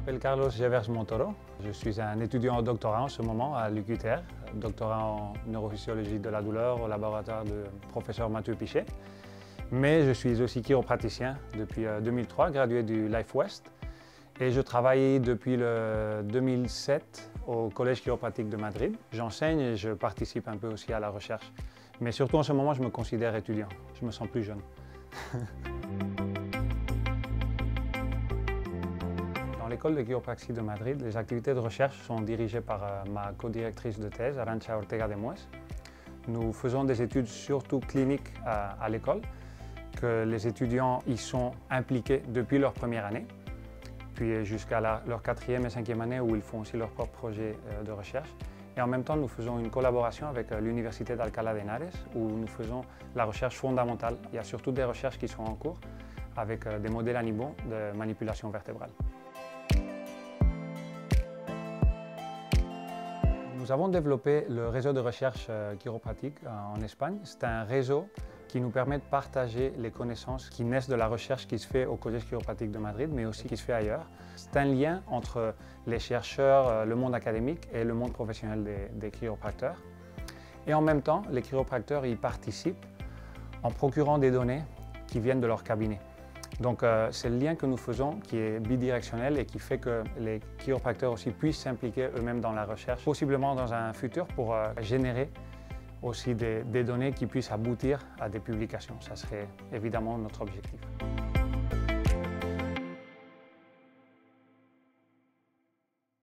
m'appelle Carlos Gevers Montoro. Je suis un étudiant en doctorat en ce moment à l'UQTR, doctorat en neurophysiologie de la douleur au laboratoire du professeur Mathieu Pichet. Mais je suis aussi chiropraticien depuis 2003, gradué du Life West. Et je travaille depuis le 2007 au Collège chiropratique de Madrid. J'enseigne et je participe un peu aussi à la recherche. Mais surtout en ce moment, je me considère étudiant. Je me sens plus jeune. Dans l'école de chiropraxie de Madrid, les activités de recherche sont dirigées par ma co-directrice de thèse, Arantxa Ortega de Mues. Nous faisons des études surtout cliniques à l'école, que les étudiants y sont impliqués depuis leur première année, puis jusqu'à leur 4e et 5e année où ils font aussi leur propre projet de recherche. Et en même temps, nous faisons une collaboration avec l'Université d'Alcalá de Henares où nous faisons la recherche fondamentale. Il y a surtout des recherches qui sont en cours avec des modèles animaux de manipulation vertébrale. Nous avons développé le réseau de recherche chiropratique en Espagne. C'est un réseau qui nous permet de partager les connaissances qui naissent de la recherche qui se fait au Collège chiropratique de Madrid, mais aussi qui se fait ailleurs. C'est un lien entre les chercheurs, le monde académique et le monde professionnel des chiropracteurs. Et en même temps, les chiropracteurs y participent en procurant des données qui viennent de leur cabinet. Donc c'est le lien que nous faisons qui est bidirectionnel et qui fait que les chiropracteurs aussi puissent s'impliquer eux-mêmes dans la recherche, possiblement dans un futur pour générer aussi des données qui puissent aboutir à des publications. Ça serait évidemment notre objectif.